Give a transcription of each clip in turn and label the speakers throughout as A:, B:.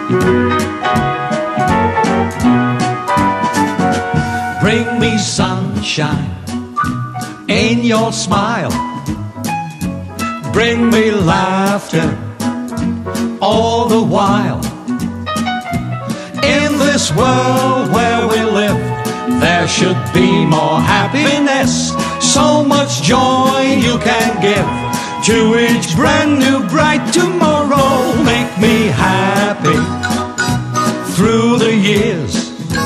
A: Bring me sunshine in your smile. Bring me laughter all the while. In this world where we live, there should be more happiness. So much joy you can give to each brand new bright tomorrow. Make me happy through the years.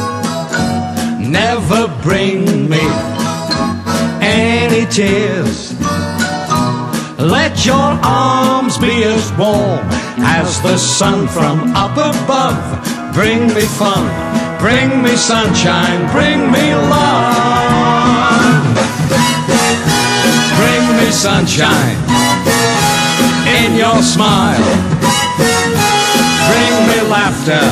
A: Never bring me any tears. Let your arms be as warm as the sun from up above. Bring me fun, bring me sunshine, bring me love. Bring me sunshine in your smile. Bring me laughter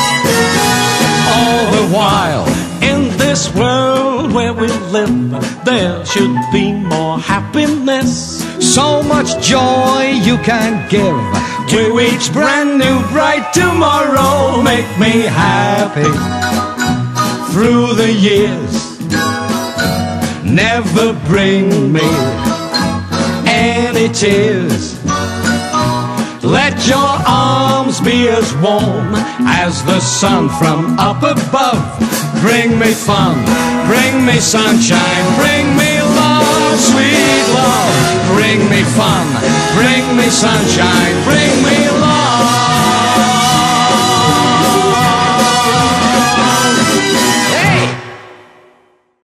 A: all the while. In this world where we live, there should be more happiness. So much joy you can give to each brand new bright tomorrow. Make me happy through the years. Never bring me any tears. Let your arms be as warm as the sun from up above. Bring me fun, bring me sunshine, bring me love, sweet love. Bring me fun, bring me sunshine,